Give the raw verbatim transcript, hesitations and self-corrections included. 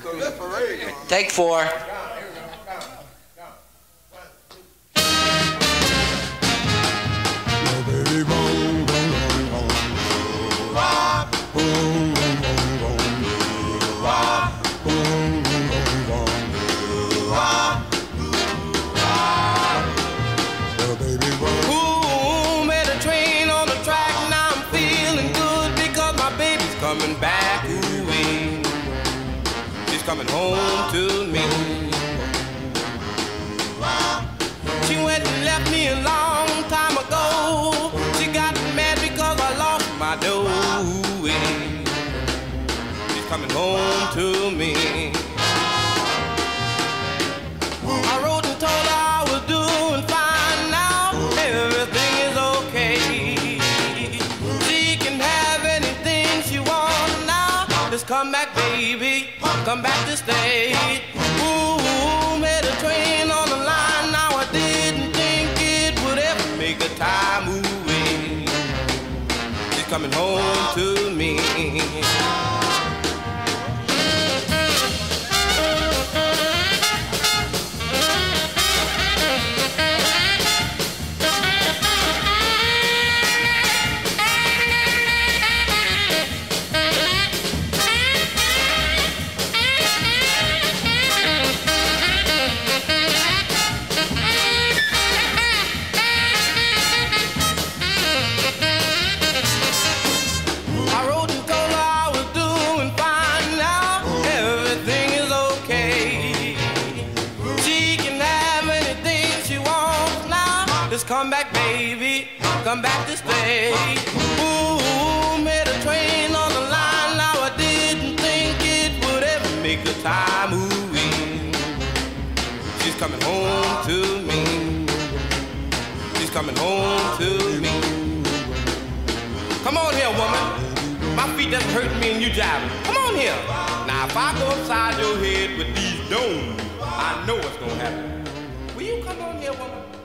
Take four. Coming back, ooh-wee. She's coming home to me. She went and left me a long time ago. She got mad because I lost my dough. Ooh-wee. She's coming home to me. I wrote and told her I was doing fine now. Everything is okay. She can have anything she wants now. Just come back, baby. Come back to stay. Ooh, made a train on the line. Now I didn't think it would ever make a time moving. She's coming home to me. Come back, baby, come back to stay. Ooh, made a train on the line. Now I didn't think it would ever make a time moving. She's coming home to me. She's coming home to me. Come on here, woman. My feet just hurt me and you jiving. Come on here. Now if I go upside your head with these domes, I know what's gonna happen. Will you come on here, woman?